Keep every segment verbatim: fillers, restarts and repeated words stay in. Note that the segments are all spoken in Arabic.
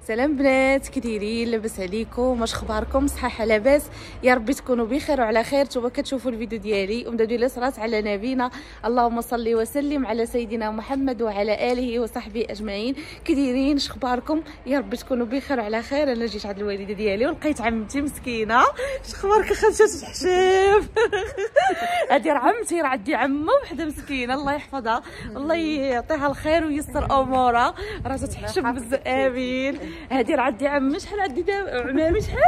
سلام بنات، كي دايرين؟ لاباس عليكم؟ واش اخباركم؟ صحه لاباس؟ يا ربي تكونوا بخير وعلى خير. نتوما كتشوفوا الفيديو ديالي ومدادوا لي صلاه على نبينا، اللهم صل وسلم على سيدنا محمد وعلى اله وصحبه اجمعين. كي دايرين؟ اش اخباركم؟ يا ربي تكونوا بخير وعلى خير. انا جيت عند الوالده ديالي ولقيت عمتي مسكينه. اش اخبارك خمسه تحشيف؟ هادي راه عمتي، راه عندي عمه وحده مسكينه الله يحفظها، الله يعطيها الخير ويسر امورها، راه تتحشم بزاف. امين. هادي راه عندي عمي، شحال عندي دابا عمامي؟ شحال؟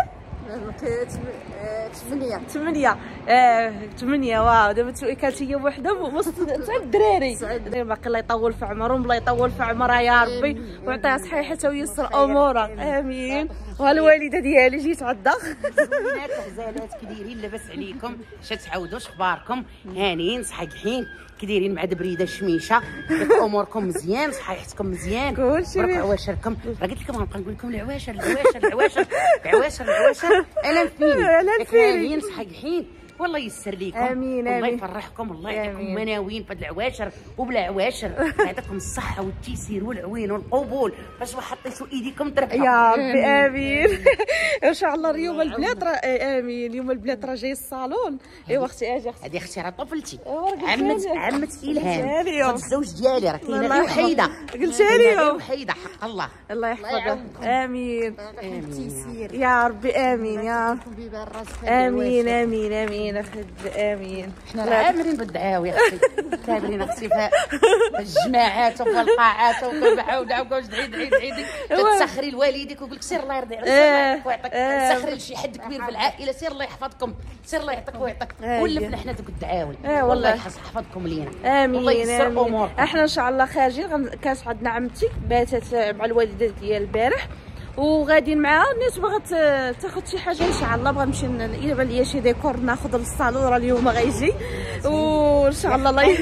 ثمانية ثمانية. اه ثمانية. واو. دابا كانت هي وحده وسط تاع الدراري. باقي الله يطول في عمرهم، الله يطول في عمرها يا ربي ويعطيها صحيحتها ويسر امورها. امين. والوالده ديالي جيت عندها. زوينات الغزالات، كي دايرين؟ لاباس عليكم؟ اش تعاودوا؟ اش اخباركم؟ هانيين صحيحين؟ كي دايرين مع دبريده شميشه؟ اموركم مزيان؟ صحيحتكم مزيان؟ كلشي برك عواشركم. راه قلت لكم غنبقى نقول لكم العواشر العواشر العواشر العواشر العواشر. انا نفيني هانيين صحيحين والله يسر ليكم. امين. الله امين. يفرحكم، الله يعطيكم مناوين في هاد العواشر وبلا عواشر، يعطيكم الصحه والتيسير والعوين والقبول باش ما حطيتوا ايديكم تربحوا يا ربي. امين. ان شاء الله. اليوم البنات راه امين، اليوم البنات راه جاي الصالون. ايوا اختي اجي اختي. هذه اختي راه طفلتي، عمت عمت الهام، اليوم الزوج ديالي راه كاينه غير وحيده، قلتها اليوم وحيده حق الله. الله يحفظها. امين. امين يا ربي. امين يا ربي. امين امين امين اخد. امين. احنا راه عامرين بالدعاوي اختي، كاملين اختي في الجماعات وفي القاعات وكنبعاو دعاو واش دعي دعي دعي تسخري لوالديك ويقول لك سير الله يرضي عليك، سير الله يعطيك ويعطيك، تسخري لشي حد كبير في العائله سير الله يحفظكم، سير الله يعطيك ويعطيك، ولفنا حنا دوك الدعاوي. والله يحفظكم لينا. امين. والله يسر اموركم. احنا ان شاء الله خارجين. كانت عندنا عمتي باتت مع الوالده ديال البارح وغاديين معاها. الناس بغات تاخذ شي حاجه ان شاء الله، بغا نمشي الا بان ليا شي ديكور ناخذ للصالون، راه اليوم غيجي وان شاء الله. الله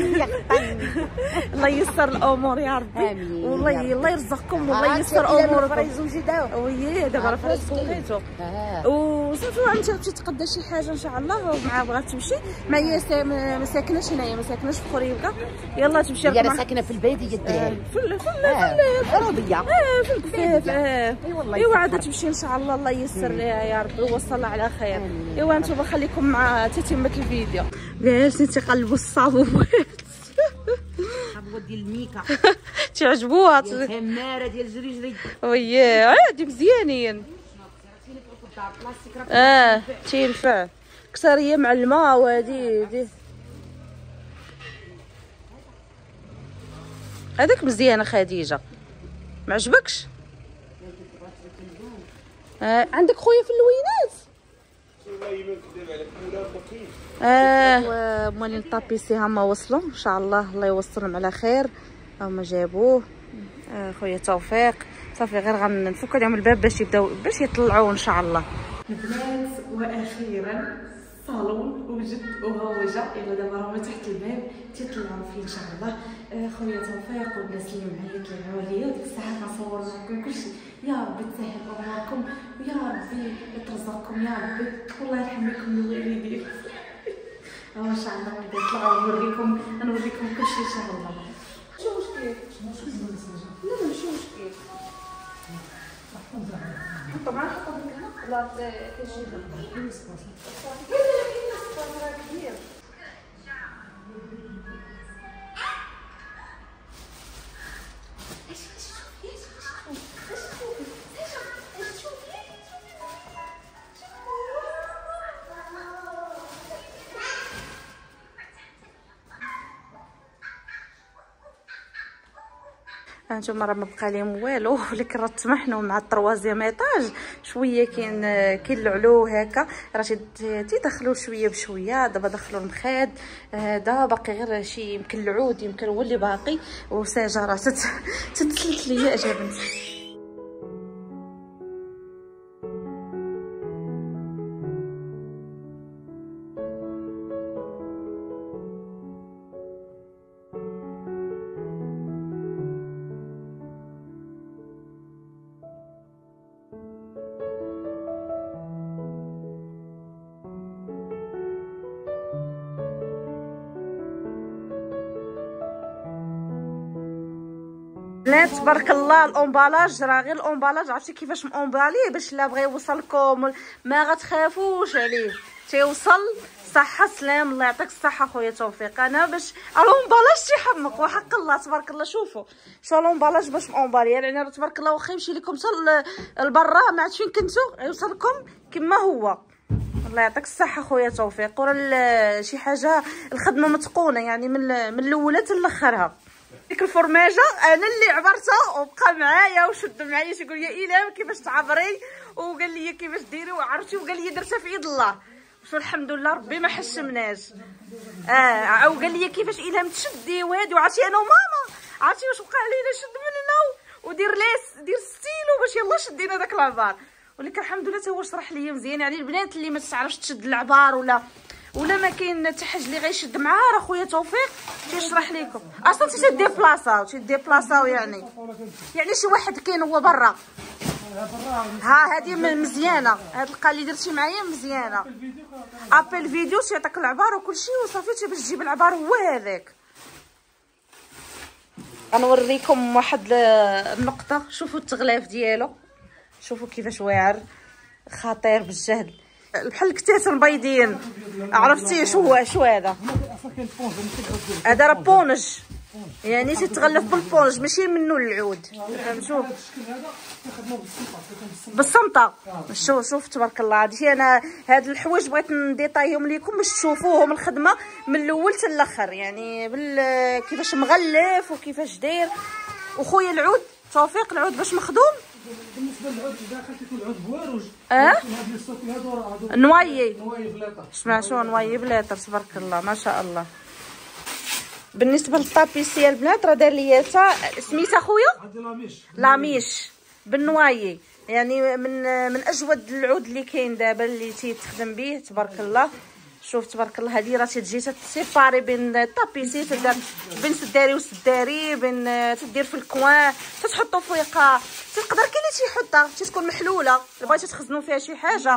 الله ييسر الامور يا ربي، والله الله يرزقكم والله ييسر اموركم. وي دابا راه فراس لقيتو وصافي. وعمتي غتمشي تقدا شي حاجه ان شاء الله ومعها بغات تمشي معايا. ما ساكناش هنايا، ما ساكناش في خريبكه. يلا تمشي. هي راه ساكنه في الباديه ديالي في في في الارضيه. اه في الكفاف. ايوا عاد تمشي ان شاء الله. الله ييسر ليها يا ربي ويوصلها على خير. ايوا نتوما خليكم مع تتمه الفيديو. علاش تيقلبوا الصابون صابون ديال الميكا تعجبوها الخماره ديال جري جري. وياه هادي مزيانين. اه تينفع كثر. هي معلمه وهادي دي هذاك مزيانه خديجه. ما عجبكش؟ آه. عندك خويا في اللوينات؟ اه مالين الطابيسي هما وصلوا ان شاء الله. الله يوصلهم على خير. هما جابوه. آه خويا توفيق. صافي غير غنفك عليهم الباب باش يبداو باش يطلعوا ان شاء الله. البنات واخيرا الصالون وجد وهو جا. يلا دابا راهما تحت الباب تيطلعوا فيه ان شاء الله. آه خويا توفيق والناس اللي معايا طلعوا عليا وديك الساعه كنصور لكم كلشي. يا ربي تسهل اموركم ويا ربي يترزقكم يا ربي والله يرحم لكم الوالدين. ان شاء الله غادي نطلعوا نوريكم نوريكم كلشي ان شاء الله. شو مشكل؟ لا لا شو مشكل؟ طبعا حطوا هنا لا كيجي كبير. هانتوما راه مبقى ليهم والو، ولكن راه تمحنوا مع الطروازيام ايطاج شويه. كاين كاين العلو هكا راه تيدخلوا شويه بشويه. دابا دخلوا المخاد هذا باقي غير شي يمكن العود يمكن هو اللي باقي. وساجه راه تتسلت ليا عجبني. بنات تبارك الله الامبالاج راه غير الامبالاج، عرفتي كيفاش مامباليه باش لا بغى يوصلكم ما غتخافوش عليه، تيوصل صحه سلام. الله يعطيك الصحه خويا توفيق. انا باش الامبالاج تيحمق وحق الله تبارك الله. شوفوا شو الامبالاج باش مامباليه يعني تبارك الله، واخا يمشي لكم حتى لبرا ما عرفت فين كنتو يوصلكم كما هو. الله يعطيك الصحه خويا توفيق. ورا شي حاجه الخدمه متقونه يعني من من الاولى حتى لاخرها. ديك الفرماجه انا اللي عبرتها وبقى معايا وشد معايا تيقول لي ايلام كيفاش تعبري، وقال لي كيفاش ديري وعرفتي، وقال لي درتها في يد الله. شو الحمد لله ربي ما حشمناش. اه وقال لي كيفاش ايلام تشدي وهادي، وعرفتي انا وماما عرفتي واش وقع علينا، شد من هنا ودير ليس دير ستيلو باش يلاه شدينا داك العبار. ولكن الحمد لله تا هو شرح لي مزيان. يعني البنات اللي ما تعرفش تشد العبار ولا ولا ما كاين حتى حاجه اللي غيشد معاه راه خويا توفيق تيشرح لكم. اصلا تيديبلاصاو تيديبلاصاو يعني يعني شي واحد كاين هو برا. ها هذه مزيانه، هاد القا اللي درتي معايا مزيانه. ابل فيديو تيعطيك العبار وكلشي وصافي باش تجيب العبار هو هذاك. غنوريكم واحد النقطه. شوفوا التغلاف ديالو، شوفوا كيفاش واعر خطير بالجهد بحال الكتاتن بيضين. عرفتي شو هو شو هذا؟ هذا راه بونج يعني تيتغلف بالبونج ماشي منه العود. فهمتوا بالصمته. شوف شوف تبارك الله. هادشي انا هاد الحوايج بغيت نديطايهم لكم باش تشوفوهم الخدمه من الاول حتى الاخر يعني بال كيفاش مغلف وكيفاش داير. وخويا العود توفيق العود باش مخدوم بالنسبه للعود داخل كيكون العود بواروج. اه هاد لي صوت هادو راه نوايي نوايي بلاطه. سمعتوا نوايي بلاطه تبارك الله ما شاء الله. بالنسبه للطابيسيه البنات راه دار لي حتى سميتها خويا هادي لاميش لاميش بالنوايي يعني من من اجود العود اللي كاين دابا اللي تيتخدم به تبارك الله. شوف تبارك الله هذه راه تتجي تسيباري بين الطابيسي تدار بين سداري وسداري بين تدير في الكوان تتحطوا فوقها تقدر كاين اللي تيحطها تتكون محلوله الا بغيتي تخزنوا فيها شي حاجه.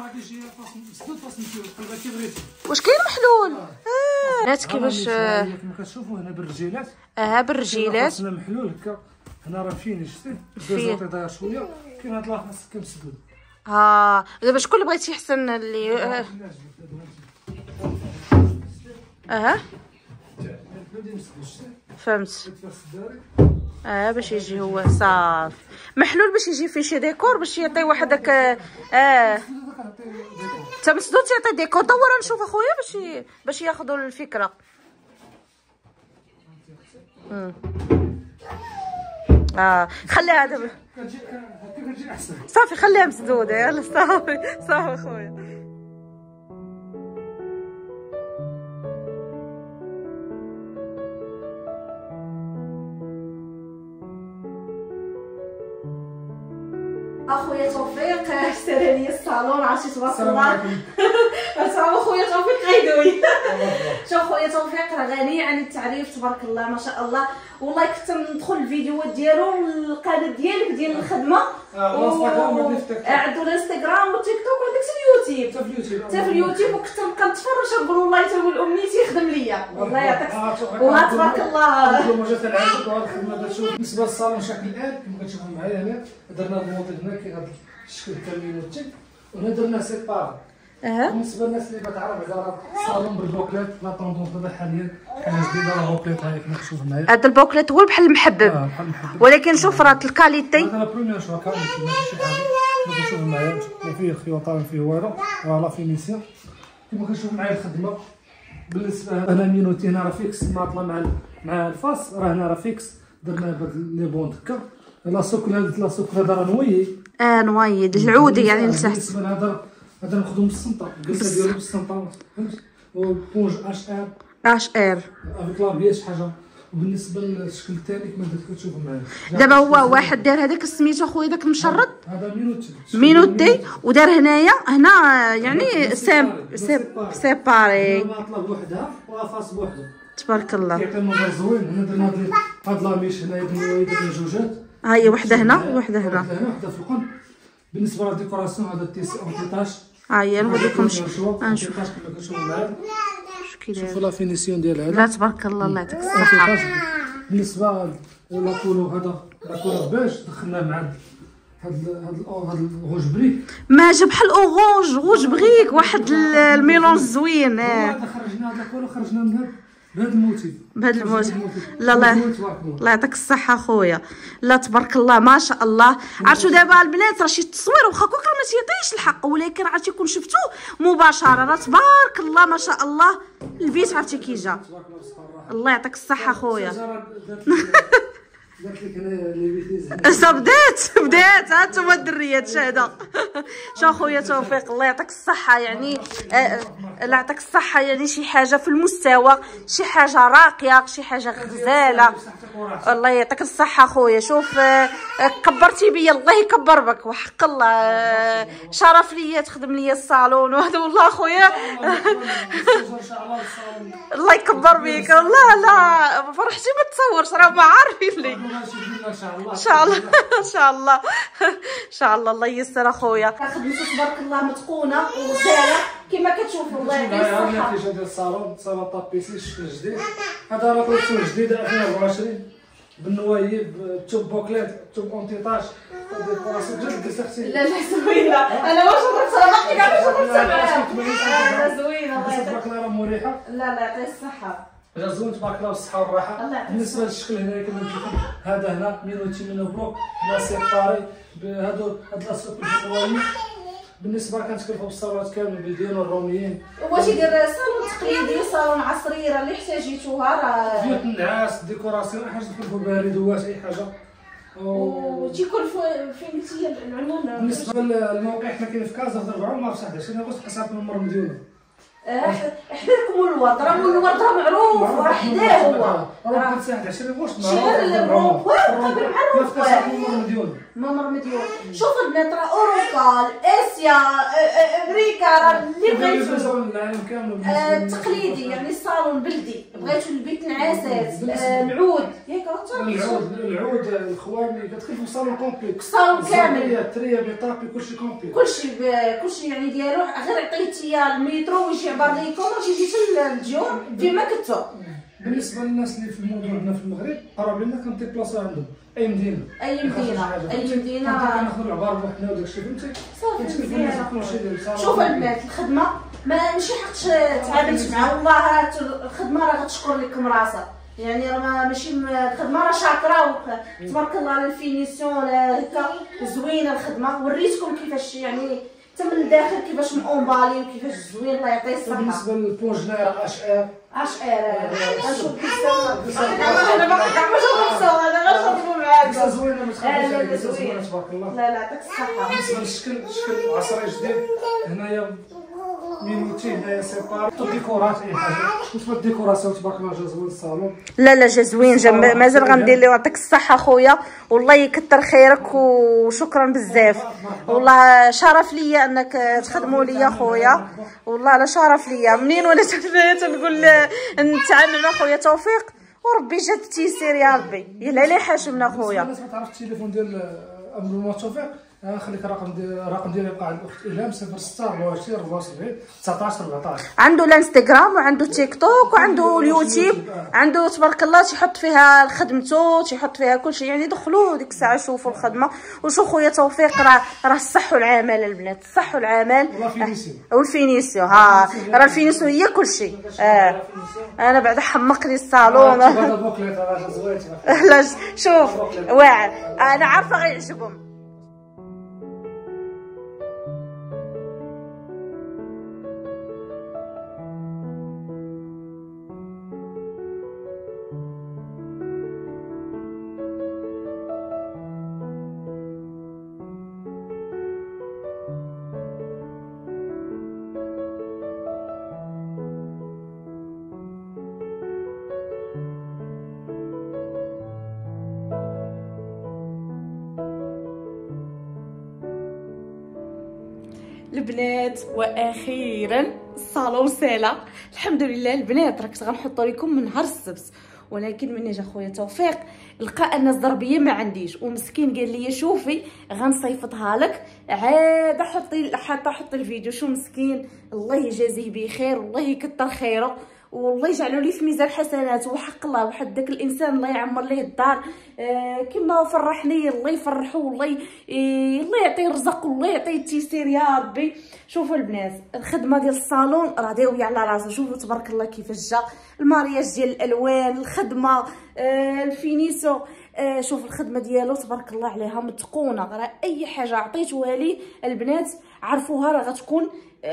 واش كاين محلول؟ اه بنات كيفاش كما كتشوفوا هنا بالرجيلات. اه بالرجيلات خاصنا محلول هكا. هنا راه فيني شفتي دوزوطي داير شويه. كاين هاد لاخر خاصك كمسدود. ها دابا شكون اللي بغيتي يحسن اللي اه اها فهمت. اه باش يجي هو صاف محلول باش يجي فيه شي ديكور باش يعطي واحد داك اه تا مسدود تعطي ديكور. دور نشوف اخويا باش ي... باش ياخذوا الفكره. امم اه خليها دابا صافي خليها مسدوده يلا صافي صافي اخويا. اخويا توفيق اشترى لي الصالون عرفتي تبارك الله. السلام اخويا توفيق غيدوي. شوف خويا توفيق راه غني عن التعريف تبارك الله ما شاء الله. والله كنت ندخل الفيديوهات ديالو القناه ديالك ديال الخدمه عندو الانستغرام والتيك توك وداك اليوتيوب حتى في اليوتيوب وكنت نبقى نتفرج نقول والله تا هو الامنيتي يخدم ليا. الله يعطيك وها تبارك الله. اليوم جات العيد وهاد الخدمه درتو بالنسبه للصالون شكل الان كما كتشوفوا معايا هنا درنا الموطيل هنا كاين هذا الشكل كامل وهنا درنا سيبار. اها بالنسبه للناس اللي كتعرف على الصالون بالبوكليت لا طوندونس دابا حاليا حاجه جديده راه بوكليت هاي كما كتشوفوا معايا. هذا البوكليت هو بحال المحبب. اه بحال المحبب ولكن شوف راه الكاليتي هذا لا بروميير شوا كاليتي ماشي شي حاجه كما كتشوفوا معايا ما فيه خيوط ما فيه والو راه لا فينيسيون كما كتشوفوا معايا الخدمه. بالنسبه انا مينوتي هنا راه فيكس ماطله مع مع الفاس راه هنا راه فيكس درنا بهاد لي بوند هكا. لا سوكل هاد لا سوكل هذا راه نويي اه نويي العودي يعني لتحت. بالنسبه هذا هذا نخدم بالسنطه الجلسه ديالو بالسنطه فهمت. وبونج اش ار اش ار افيك لابياش حاجه. وبالنسبه للشكل الثاني كما درت كتشوفوا معايا دابا هو واحد دار هذاك سميتو خويا داك المشرط هذا مينوتي مينوتي ودار هنايا هنا يعني سام سيباري ماطله بوحدها وافاس بوحدها تبارك الله. كيعطي منظر زوين. هنا درنا هاد هاد لاميش هنايا درنا جوجات. ها هي وحده هنا وحده هنا وحده في القلب. بالنسبه للديكوراسيون هذا التيس اونتيطاج ها هي نوريكم نشوف كما كتشوفوا معايا. شكون شوفوا لا فينيسيون ديال هذا. لا تبارك الله الله يعطيك الصحه. بالنسبه لاكولو هذا لاكولو باش دخلناه مع هاد هاد هاد الغوج بريك ما جا بحال اورانج غوج بريك واحد الميلونج زوين. اه خرجنا هاد لاكولو خرجنا من هاد بهذا الموتيف بهذا الموتيف. لا لا الله يعطيك الصحه خويا. لا تبارك الله ما شاء الله. عرفتوا دابا البنات راه شي تصوير واخا كون ما تيعطيش الحق، ولكن عرفتي كون شفتو مباشره راه تبارك الله ما شاء الله البيت عرفتي كي جا. الله يعطيك الصحه خويا. قالت لك انا لي بيتيز بدات بدات ها انتوما الدريات شاهده. شو خويا توفيق الله يعطيك الصحه يعني آه الله يعطيك الصحه يعني شي حاجه في المستوى، شي حاجه راقيه، شي حاجه غزاله. الله يعطيك الصحه خويا. شوف آه كبرتي بيا الله يكبر بك وحق الله. آه شرف ليا تخدم ليا الصالون وهذا والله خويا. الله يكبر بيك والله. لا فرحتي ما تصورش راه ما عارفين لي. ان شاء الله ان شاء الله ان شاء الله الله ييسر اخويا. خدمتو تبارك الله متقونه وغزاله كما كتشوفوا. الله يعطيك الصحه. هذا النتيجه ديال الصالون صالون طابيسي شكل جديد. هذا راه كولكسيون جديده ألفين وأربعة وعشرين بالنوايب توب بوكليت توب اونتيطاج ديكوراسيون جد اختي. لا لا زوينه انا واش درت باقي كاع واش درت معاها. لا زوينه الله يعطيك. تبارك الله راه مريحه. لا لا يعطيه الصحه. جا زوين تبارك الله بالصحه والراحه. بالنسبه للشكل هنا كما نشوفوا هذا هنا مينوتي مينو بلوك لا سيباري بهادو هاد الاسواق الجويه. بالنسبه كنتكلفوا بالصالونات كاملين بالديون الروميين. واش يدير صالون تقليدي صالون عصري راه اللي احتاجيتوها راه بيوت النعاس ديكوراسيون اي حاجه تكون باردوات اي حاجه. وتيكون فين قلتي العنوان؟ بالنسبه للموقع حنا كاين في كازا في أربعة مارس أحد وعشرين اغسطس قصعه نمر مديونه. حداكم الورد راه الورد راه معروف راه حداه هو راه كنت واحد عشرين غشت شي غير الرومبوي قبل مع الرومبوي مديون ممر مديون. شوف البنات راه اوروكال اسيا امريكا راه اللي بغيتو العالم كامل تقليدي يعني الصالون بلدي. بغيتو البيت نعاسات العود ياك العود العود الخوامي كتدخل في الصالون كومبليكس الصالون كامل التريه بيطابي كلشي كومبليكس كلشي كلشي يعني ديالو غير عطيتي المترو ويجي عبر ليكم راه تيجي حتى للديور فيما كنتو. بالنسبه للناس اللي في المدن هنا في المغرب قرب لنا كنديبلاصيو عندهم اي مدينه اي مدينه اي مدينه كناخذوا العبار بوحدنا وداكشي فهمتي. صافي. شوف البنات الخدمه ما ماشي حقش تعاملت معها والله الخدمه راه غتشكر لكم راسها يعني راه ماشي الخدمه راه شاطره تبارك الله الفينيسيون هكا زوينه الخدمه. وريتكم كيفاش يعني حتى من الداخل كيفاش مونبالي وكيفاش زوين الله يعطيه الصحه. بالنسبه للبونجنير اش ار اش ار نشوف كيفاش انا باقي كاع ما شفتش انا غنشوفو معاك زوينه ما تخافيش زوينه تبارك الله. لا لا يعطيك الصحه. بالنسبه للشكل شكل عصري جديد هنايا مينوتي هنايا سيبار ديكورات اي حاجه بالنسبه للديكوراسيون تبارك الله جا زوين الصالون. لا لا جا زوين جا مازال غندير ليه يعطيك الصحه خويا والله يكثر خيرك وشكرا بزاف والله شرف ليا انك تخدموا ليا خويا والله لا شرف ليا. منين وانا تنقول نتعامل مع خويا توفيق وربي جات التيسير يا ربي يلا لي حاشمنا خويا. الناس ما تعرفش التليفون ديال ابو توفيق خليك الرقم ديال الرقم ديالي يبقى عند الاخت الهام صفر ستة أربعة وعشرين أربعة وسبعين تسعطاش أربعطاش. عنده الانستغرام وعنده تيك توك وعنده اليوتيوب عنده تبارك الله تيحط فيها خدمته تيحط فيها كلشي يعني دخلوا ديك الساعه شوفوا الخدمه وشوفوا خويا توفيق راه راه الصح والعمل البنات الصح والعمل والفينيسيو ها راه الفينيسيو هي كلشي. اه انا بعدا حمقني الصالون. لا شوف واعر انا عارفه غيعجبهم. البنات واخيرا الصالون سالا الحمد لله. البنات راه كنت غنحطو لكم من نهار السبت ولكن مني جا خويا توفيق لقى ان الزربيه ما عنديش ومسكين قال لي شوفي غنصيفطها لك عاد حطي حتى حطي الفيديو. شو مسكين الله يجازيه بخير والله يكثر خيره والله يجعلوا لي في ميزان حسنات. وحق الله واحد داك الانسان الله يعمر ليه الدار آه كما فرحني الله يفرحو والله ي... الله يعطيه الرزق والله يعطيه التيسير يا ربي. شوفوا البنات الخدمه ديال الصالون راه داويه على راسها. شوفوا تبارك الله كيفاش جا المارياج ديال الالوان الخدمه آه الفينيسو آه شوف الخدمه ديالو تبارك الله عليها متقونه. راه اي حاجه عطيتوها لي البنات عرفوها راه غتكون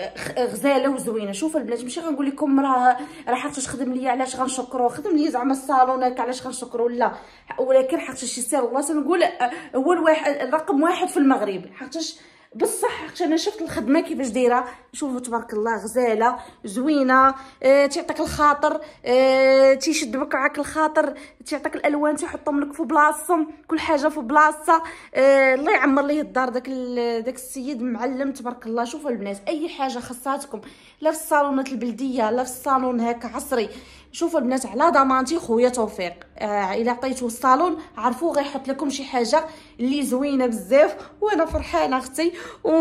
غزاله وزوينه. شوف البنات ماشي غنقول لكم راه راه حقاش خدم ليا علاش غنشكرو خدم ليا زعما الصالون هكا علاش غنشكرو لا، ولكن حقاش يسير الله تنقول هو الواحد رقم واحد في المغرب حقاش بصح حقاش انا شفت الخدمه كيفاش دايره. شوفوا تبارك الله غزاله زوينه اه تعطيك الخاطر اه تيشد بك معاك الخاطر تعطيك الالوان تيحطهم لك في بلاصتهم كل حاجه في بلاصتها اه الله يعمر ليه الدار داك داك السيد معلم تبارك الله. شوفوا البنات اي حاجه خصاتكم لا في الصالونات البلديه لا في الصالون هكا عصري شوفوا البنات على ضمانتي خويا توفيق آه الا عطيتو الصالون عرفوا غيحط لكم شي حاجه اللي زوينه بزاف. وانا فرحانه اختي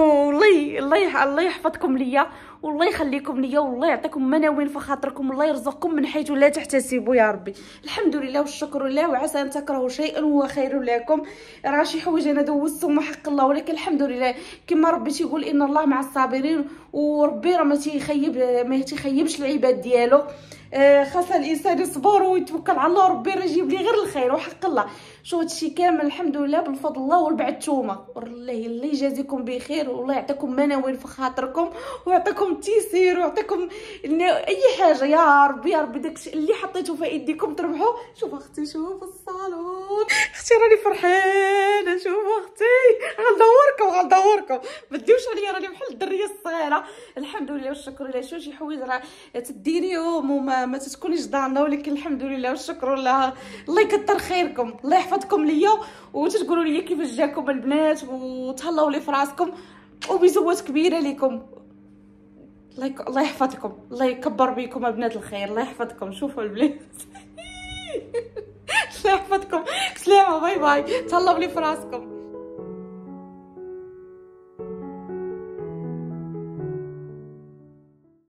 والله الله الله يحفظكم ليا والله يخليكم ليا والله يعطيكم مناوين في خاطركم والله يرزقكم من حيث لا تحتسبوا يا ربي. الحمد لله والشكر لله. وعسى ان تكرهوا شيئا وهو خير لكم. راه شي حوايج انا دوزتهم حق الله ولكن الحمد لله كما ربي تيقول ان الله مع الصابرين وربي راه ما تيخيب ما تيخيبش العباد ديالو. آه خاص الانسان يصبر ويتوكل على الله ربي راه يجيب لي غير الخير وحق الله. شو هادشي كامل الحمد لله بالفضل الله والبعثومه والله الله يجازيكم بخير والله يعطيكم مناوين في خاطركم ويعطيكم التيسير ويعطيكم اي حاجه يا ربي يا ربي داكشي اللي حطيتو في ايديكم تربحوا. شوف اختي شوف الصالون اختي راني فرحانه. شوف اختي غندوركم غندوركم ما تديوش عليا راني بحال الدريه الصغيره. الحمد لله والشكر لله. شو شي حوايج راه تديريهم وما ما تكونيش ضامنه ولكن الحمد لله والشكر لله. الله يكثر خيركم الله يحفظكم ليا وتقولوا لي كيفاش جاكم البنات وتهلاو لي في راسكم وبزوات كبيره لكم. الله الله يحفظكم الله يكبر بكم البنات الخير الله يحفظكم. شوفوا البنات الله يحفظكم سلامه باي باي تهلاو لي في راسكم.